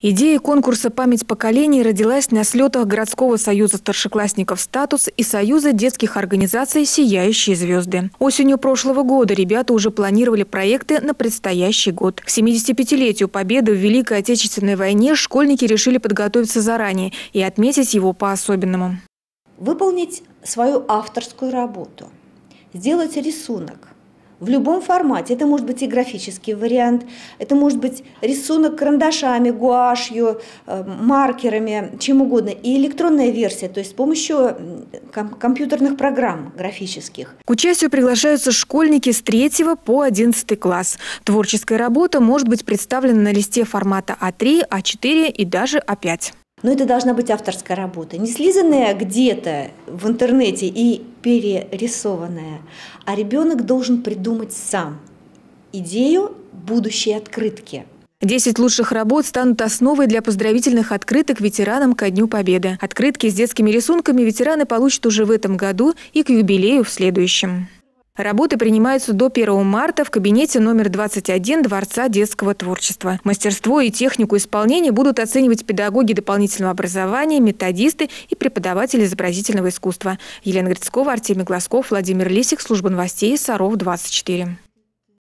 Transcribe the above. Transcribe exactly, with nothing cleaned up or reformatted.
Идея конкурса «Память поколений» родилась на слетах городского союза старшеклассников «Статус» и союза детских организаций «Сияющие звезды». Осенью прошлого года ребята уже планировали проекты на предстоящий год. К семидесятипятилетию Победы в Великой Отечественной войне школьники решили подготовиться заранее и отметить его по-особенному. Выполнить свою авторскую работу, сделать рисунок. В любом формате. Это может быть и графический вариант, это может быть рисунок карандашами, гуашью, маркерами, чем угодно. И электронная версия, то есть с помощью компьютерных программ графических. К участию приглашаются школьники с третьего по одиннадцатый класс. Творческая работа может быть представлена на листе формата а три, а четыре и даже а пять. Но это должна быть авторская работа, не слизанная где-то в интернете и перерисованная, а ребенок должен придумать сам идею будущей открытки. Десять лучших работ станут основой для поздравительных открыток ветеранам ко Дню Победы. Открытки с детскими рисунками ветераны получат уже в этом году и к юбилею в следующем. Работы принимаются до первого марта в кабинете номер двадцать один Дворца детского творчества. Мастерство и технику исполнения будут оценивать педагоги дополнительного образования, методисты и преподаватели изобразительного искусства. Елена Грицкова, Артемий Глазков, Владимир Лисик, служба новостей Саров двадцать четыре.